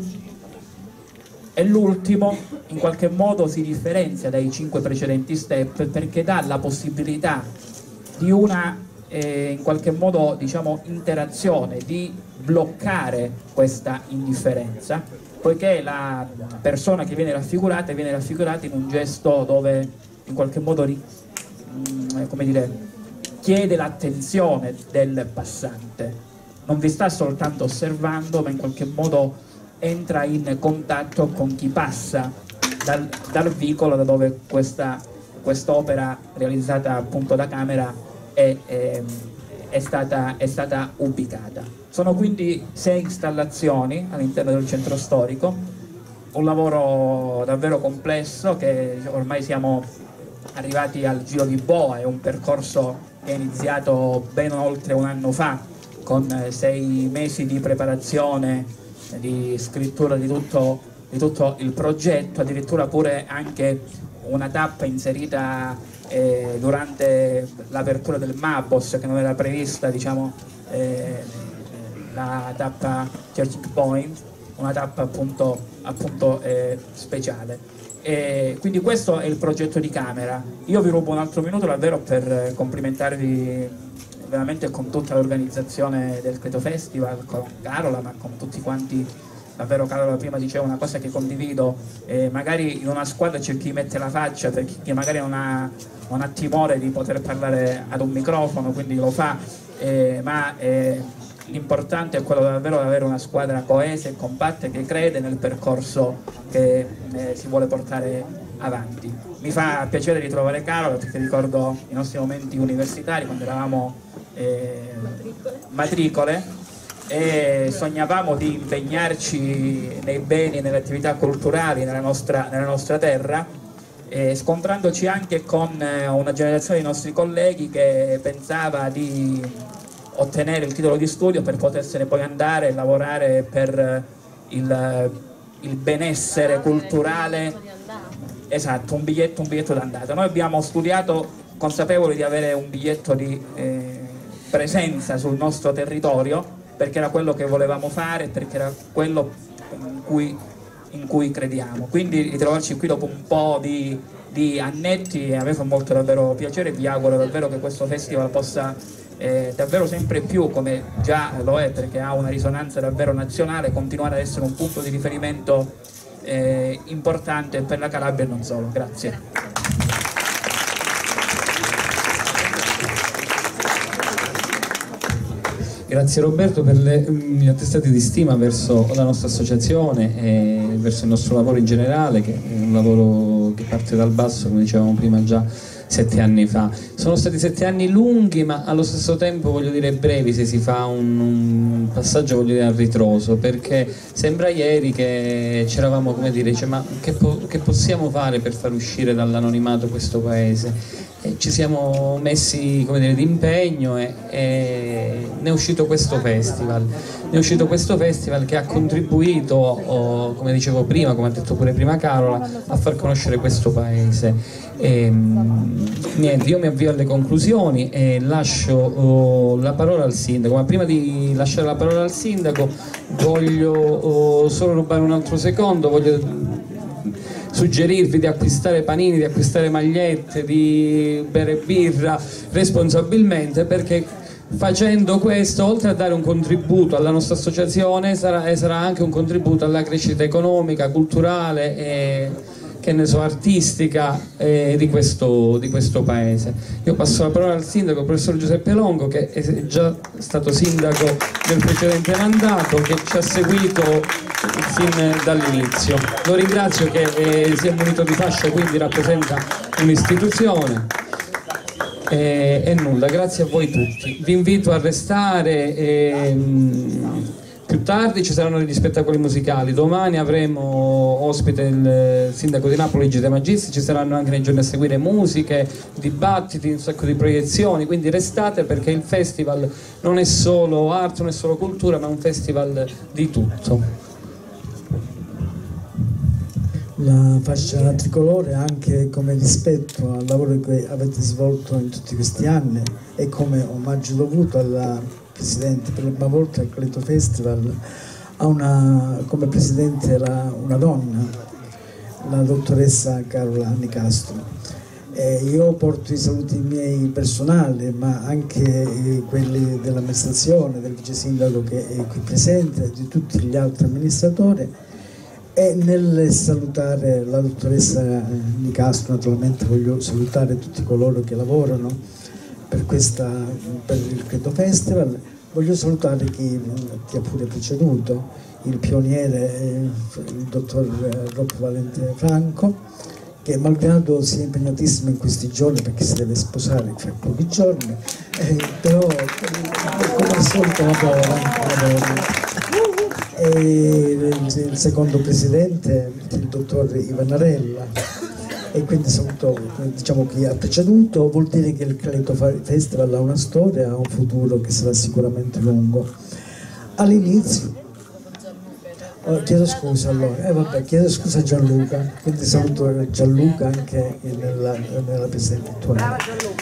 e l'ultimo in qualche modo si differenzia dai cinque precedenti step perché dà la possibilità di una eh, in qualche modo diciamo interazione, di bloccare questa indifferenza, poiché la persona che viene raffigurata viene raffigurata in un gesto dove in qualche modo mh, come dire, chiede l'attenzione del passante. Non vi sta soltanto osservando, ma in qualche modo entra in contatto con chi passa dal, dal vicolo da dove questa quest'opera realizzata appunto da camera è, è, è, stata, è stata ubicata. Sono quindi sei installazioni all'interno del centro storico, un lavoro davvero complesso che ormai siamo arrivati al Giro di Boa, è un percorso che è iniziato ben oltre un anno fa, con sei mesi di preparazione, di scrittura di tutto, di tutto il progetto, addirittura pure anche una tappa inserita eh, durante l'apertura del Mabos, che non era prevista, diciamo, eh, la tappa Churchill Point, una tappa appunto, appunto eh, speciale. E quindi questo è il progetto di camera. Io vi rubo un altro minuto davvero per complimentarvi veramente con tutta l'organizzazione del Cleto Festival, con Carola, ma con tutti quanti. Davvero Carola prima diceva una cosa che condivido, eh, magari in una squadra c'è chi mette la faccia per chi magari non ha, non ha timore di poter parlare ad un microfono, quindi lo fa, eh, ma eh, l'importante è quello davvero di avere una squadra coesa e compatta che crede nel percorso che eh, si vuole portare avanti. Mi fa piacere ritrovare Carola perché ricordo i nostri momenti universitari quando eravamo eh, matricole e sognavamo di impegnarci nei beni e nelle attività culturali nella nostra, nella nostra terra, eh, scontrandoci anche con eh, una generazione di nostri colleghi che pensava di ottenere il titolo di studio per potersene poi andare e lavorare per il, il benessere culturale. Esatto, un biglietto, un biglietto d'andata. Noi abbiamo studiato consapevoli di avere un biglietto di eh, presenza sul nostro territorio, perché era quello che volevamo fare, perché era quello in cui, in cui crediamo. Quindi ritrovarci qui dopo un po' di, di annetti a me fa molto davvero piacere. Vi auguro davvero che questo festival possa eh, davvero sempre più, come già lo è perché ha una risonanza davvero nazionale, continuare ad essere un punto di riferimento eh, importante per la Calabria e non solo. Grazie. Grazie Roberto per le, gli attestati di stima verso la nostra associazione e verso il nostro lavoro in generale, che è un lavoro che parte dal basso, come dicevamo prima, già sette anni fa. Sono stati sette anni lunghi, ma allo stesso tempo, voglio dire, brevi se si fa un, un passaggio, voglio dire, a ritroso, perché sembra ieri che c'eravamo, come dire, dice, ma che, po che possiamo fare per far uscire dall'anonimato questo paese? E ci siamo messi, come dire, d'impegno e, e ne è uscito questo festival. Ne è uscito questo festival che ha contribuito, oh, come dicevo prima, come ha detto pure prima Carola, a far conoscere questo paese. E, niente, io mi avvio alle conclusioni e lascio oh, la parola al sindaco, ma prima di lasciare la parola al sindaco voglio oh, solo rubare un altro secondo, voglio suggerirvi di acquistare panini, di acquistare magliette, di bere birra responsabilmente, perché facendo questo, oltre a dare un contributo alla nostra associazione, sarà, sarà anche un contributo alla crescita economica, culturale e, che ne so, artistica eh, di, questo, di questo paese. Io passo la parola al sindaco, professor Giuseppe Longo, che è già stato sindaco del precedente mandato, che ci ha seguito fin dall'inizio. Lo ringrazio che eh, si è munito di fascia, quindi rappresenta un'istituzione. E, e nulla, grazie a voi tutti. Vi invito a restare. E, più tardi ci saranno degli spettacoli musicali, domani avremo ospite il sindaco di Napoli, Gide Magistri, ci saranno anche nei giorni a seguire musiche, dibattiti, un sacco di proiezioni, quindi restate, perché il festival non è solo arte, non è solo cultura, ma è un festival di tutto. La fascia tricolore, anche come rispetto al lavoro che avete svolto in tutti questi anni e come omaggio dovuto alla Presidente per la prima volta al Cleto Festival, ha una, come Presidente la, una donna, la dottoressa Carola Nicastro. Eh, io porto i saluti miei personali, ma anche eh, quelli dell'amministrazione, del vice sindaco che è qui presente, di tutti gli altri amministratori. E nel salutare la dottoressa Nicastro, naturalmente voglio salutare tutti coloro che lavorano per, questa, per il Cleto Festival. Voglio salutare chi ti ha pure preceduto, il pioniere, il dottor Rocco Valente Franco, che malgrado sia impegnatissimo in questi giorni, perché si deve sposare fra pochi giorni, eh, però come al solito lavora. E il secondo presidente, il dottor Ivanarella, e quindi saluto, diciamo, chi ha preceduto. Vuol dire che il Cleto Festival ha una storia, ha un futuro che sarà sicuramente lungo. All'inizio, oh, chiedo scusa allora, eh, vabbè, chiedo scusa a Gianluca, quindi saluto Gianluca anche nella, nella presenza attuale.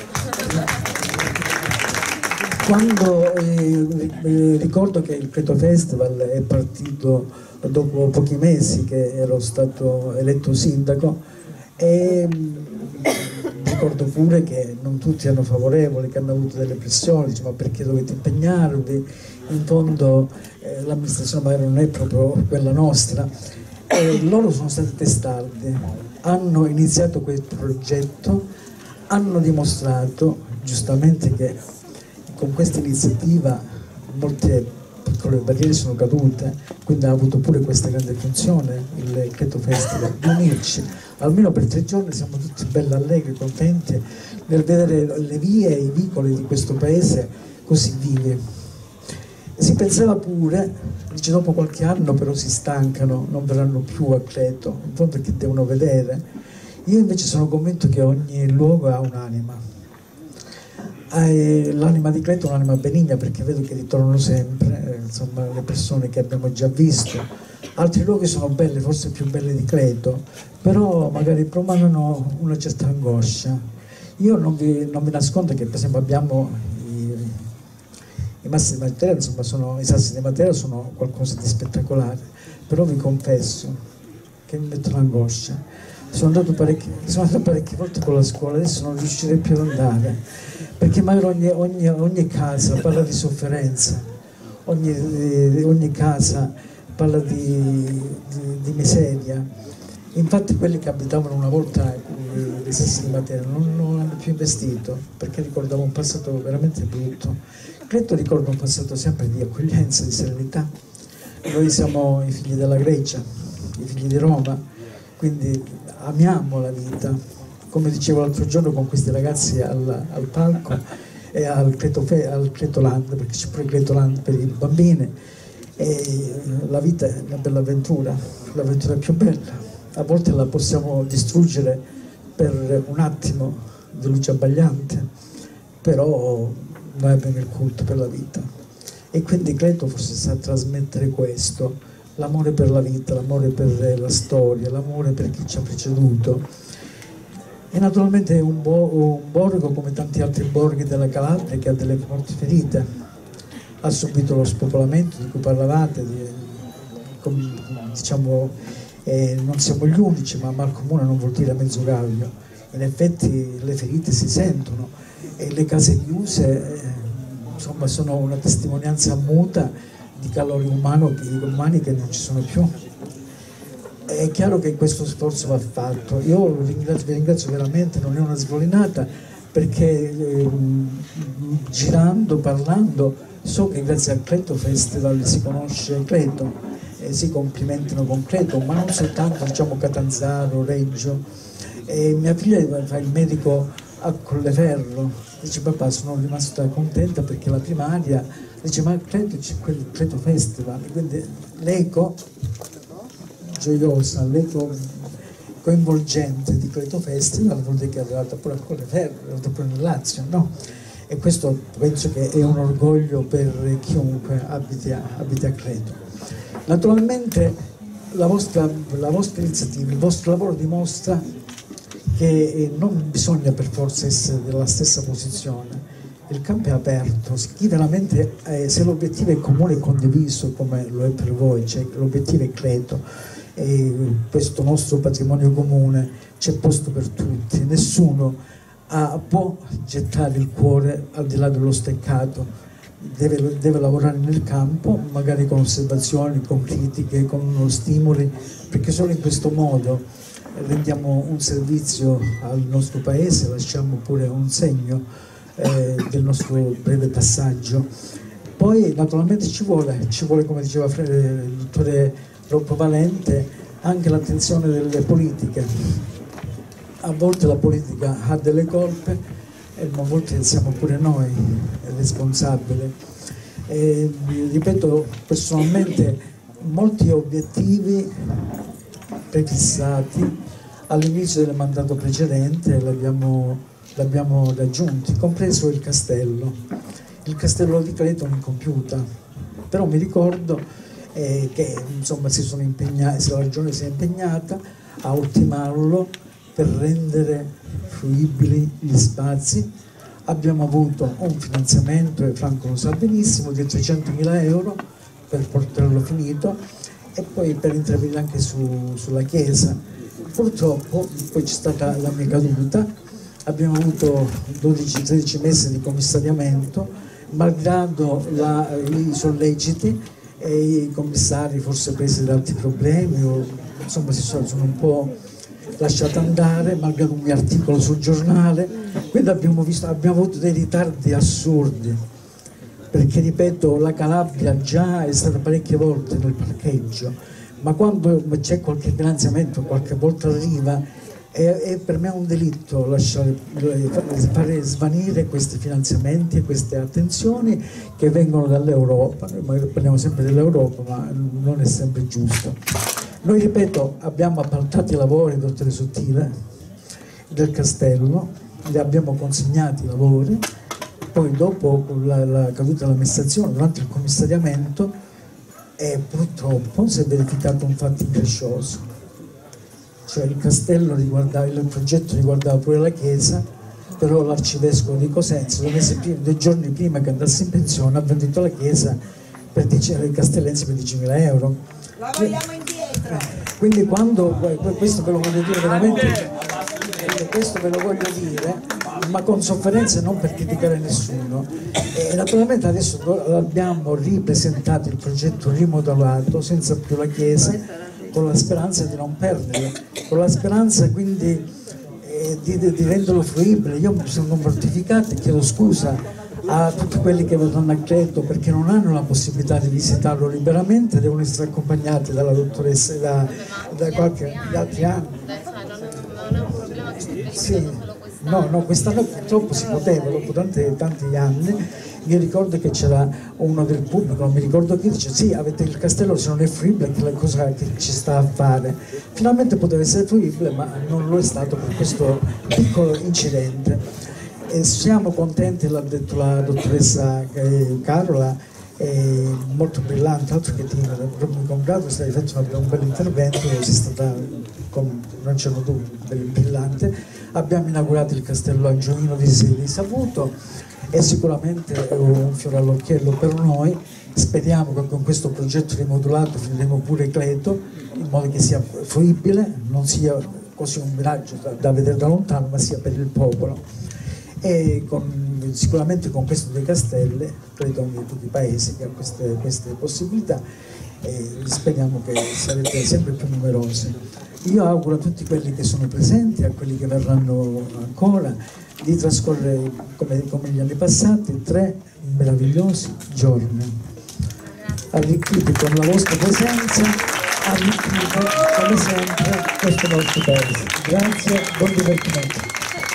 Quando eh, ricordo che il Cleto Festival è partito dopo pochi mesi che ero stato eletto sindaco, e ricordo pure che non tutti erano favorevoli, che hanno avuto delle pressioni, diciamo, perché dovete impegnarvi, in fondo eh, l'amministrazione magari non è proprio quella nostra, e loro sono stati testardi, hanno iniziato quel progetto, hanno dimostrato giustamente che con questa iniziativa molte piccole barriere sono cadute, quindi ha avuto pure questa grande funzione il Cleto Festival, di unirci. Almeno per tre giorni siamo tutti belli allegri, contenti nel vedere le vie e i vicoli di questo paese così vivi. Si pensava pure, dice, dopo qualche anno però si stancano, non verranno più a Cleto, in fondo che devono vedere. Io invece sono convinto che ogni luogo ha un'anima. L'anima di Cleto è un'anima benigna, perché vedo che ritornano sempre, eh, insomma, le persone che abbiamo già visto. Altri luoghi sono belli, forse più belli di Cleto, però magari promanano una certa angoscia. Io non vi, non vi nascondo che per esempio abbiamo i, i massi di Matera, insomma, sono, i sassi di Matera sono qualcosa di spettacolare, però vi confesso che mi mettono angoscia. Sono andato parecchie, sono andato parecchie volte con la scuola, adesso non riuscirei più ad andare, perché magari ogni, ogni, ogni casa parla di sofferenza, ogni, eh, ogni casa parla di, di, di miseria. Infatti quelli che abitavano una volta i sassi di Matera non, non hanno più investito, perché ricordavo un passato veramente brutto. Cleto ricorda un passato sempre di accoglienza, di serenità. Noi siamo i figli della Grecia, i figli di Roma, quindi amiamo la vita. Come dicevo l'altro giorno con questi ragazzi al, al palco e al Cretofe, al Cretoland, perché c'è pure il Cretoland per i bambini, e la vita è una bella avventura, l'avventura più bella. A volte la possiamo distruggere per un attimo di luce abbagliante, però noi abbiamo il culto per la vita e quindi Cleto forse sa trasmettere questo, l'amore per la vita, l'amore per la storia, l'amore per chi ci ha preceduto. E naturalmente è un, bo un borgo come tanti altri borghi della Calabria che ha delle forti ferite, ha subito lo spopolamento di cui parlavate, di, com, diciamo eh, non siamo gli unici, ma mal comune non vuol dire mezzo gaglio, in effetti le ferite si sentono e le case chiuse eh, insomma sono una testimonianza muta di calori umano, umani che non ci sono più. È chiaro che questo sforzo va fatto. Io vi ringrazio, vi ringrazio veramente, non è una svolinata, perché eh, girando, parlando, so che grazie al Cleto Festival si conosce Cleto e si complimentano con Cleto, ma non soltanto, diciamo, Catanzaro, Reggio. E mia figlia fa il medico a Colleferro, dice papà sono rimasta contenta perché la primaria, dice ma Cleto c'è quel Cleto Festival, quindi l'eco gioiosa, l'eco coinvolgente di Cleto Festival vuol dire che è arrivata pure a Colleferro, è arrivata pure nel Lazio, no? E questo penso che è un orgoglio per chiunque abiti a, abiti a Cleto. Naturalmente la vostra, la vostra iniziativa, il vostro lavoro dimostra che non bisogna per forza essere della stessa posizione, il campo è aperto, chi veramente, eh, se l'obiettivo è comune e condiviso come lo è per voi, cioè l'obiettivo è Cleto, e questo nostro patrimonio comune c'è posto per tutti, nessuno ha, può gettare il cuore al di là dello steccato, deve, deve lavorare nel campo, magari con osservazioni, con critiche, con stimoli, perché solo in questo modo rendiamo un servizio al nostro paese, lasciamo pure un segno eh, del nostro breve passaggio. Poi naturalmente ci vuole, ci vuole come diceva il dottore Rocco Valente, anche l'attenzione delle politiche. A volte la politica ha delle colpe, ma a volte siamo pure noi responsabili. E, ripeto, personalmente molti obiettivi prefissati all'inizio del mandato precedente l'abbiamo l'abbiamo raggiunti, compreso il castello. Il castello di Cleto non incompiuta, però mi ricordo eh, che insomma si sono impegnati, la regione si è impegnata a ultimarlo per rendere fruibili gli spazi. Abbiamo avuto un finanziamento, e Franco lo sa benissimo, di trecentomila euro per portarlo finito e poi per intervenire anche su, sulla chiesa. Purtroppo poi c'è stata la mia caduta, abbiamo avuto dodici tredici mesi di commissariamento, malgrado la, i solleciti e i commissari forse presi da altri problemi o insomma si sono, sono un po' lasciati andare, malgrado un mio articolo sul giornale, quindi abbiamo, visto, abbiamo avuto dei ritardi assurdi, perché ripeto la Calabria già è stata parecchie volte nel parcheggio, ma quando c'è qualche finanziamento qualche volta arriva è, è per me un delitto lasciare, fare svanire questi finanziamenti e queste attenzioni che vengono dall'Europa. Noi parliamo sempre dell'Europa, ma non è sempre giusto. Noi, ripeto, abbiamo appaltato i lavori, dottore Sottile, del castello, li abbiamo consegnati i lavori, poi dopo la, la caduta dell'amministrazione, durante il commissariamento, e purtroppo si è verificato un fatto increscioso. Cioè il castello riguardava, il progetto riguardava pure la chiesa, però l'arcivescovo di Cosenza, due, mesi prima, due giorni prima che andassi in pensione, ha venduto la chiesa per i castellensi per diecimila euro. La vogliamo indietro! Quindi quando, questo ve lo voglio dire veramente, questo ve lo voglio dire, ma con sofferenza e non per criticare nessuno. E naturalmente adesso abbiamo ripresentato il progetto rimodulato senza più la chiesa, con la speranza di non perderlo, con la speranza quindi eh, di, di renderlo fruibile. Io mi sono mortificato e chiedo scusa a tutti quelli che verranno a Cleto perché non hanno la possibilità di visitarlo liberamente, devono essere accompagnati dalla dottoressa da, da qualche gli altri anni. Non è un problema che Sì. No, no, quest'anno purtroppo si poteva, dopo tanti, tanti anni. Io ricordo che c'era uno del pubblico, non mi ricordo chi, dice sì, avete il castello, se non è fruibile, che è la cosa che ci sta a fare. Finalmente poteva essere fruibile, ma non lo è stato per questo piccolo incidente. E siamo contenti, l'ha detto la dottoressa Carola, è molto brillante, altro che timida, proprio mi congratulo, stai facendo un bel intervento, sei stata, con, non c'erano dubbi, brillante. Abbiamo inaugurato il castello Angioino di, di Saputo, è sicuramente un fiore all'occhiello per noi. Speriamo che con questo progetto rimodulato finiremo pure Cleto, in modo che sia fruibile, non sia così un miraggio da, da vedere da lontano, ma sia per il popolo. E con, sicuramente con questi due castelli, credo in tutti i paesi che ha queste, queste possibilità, e speriamo che sarete sempre più numerosi. Io auguro a tutti quelli che sono presenti, a quelli che verranno ancora, di trascorrere come, come gli anni passati tre meravigliosi giorni, arricchiti con la vostra presenza, arricchiti come sempre questo nostro paese. Grazie, buon divertimento.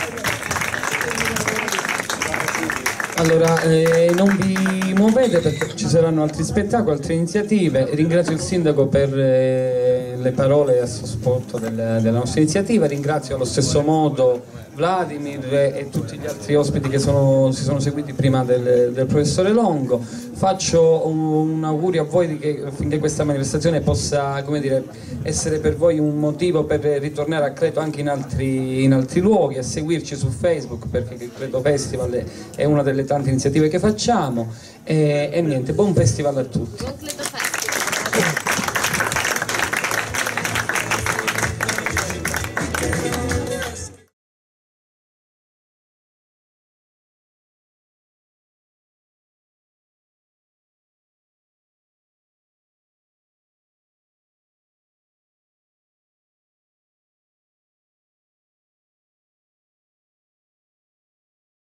Allora, eh, non vi muovete perché ci saranno altri spettacoli, altre iniziative. Ringrazio il sindaco per eh, le parole a sosporto del, della nostra iniziativa, ringrazio allo stesso modo Vladimir e tutti gli altri ospiti che sono, si sono seguiti prima del, del professore Longo. Faccio un, un augurio a voi di che, affinché questa manifestazione possa, come dire, essere per voi un motivo per ritornare a Cleto anche in altri, in altri luoghi, a seguirci su Facebook, perché il Cleto Festival è una delle tante iniziative che facciamo. E, e niente, buon festival a tutti.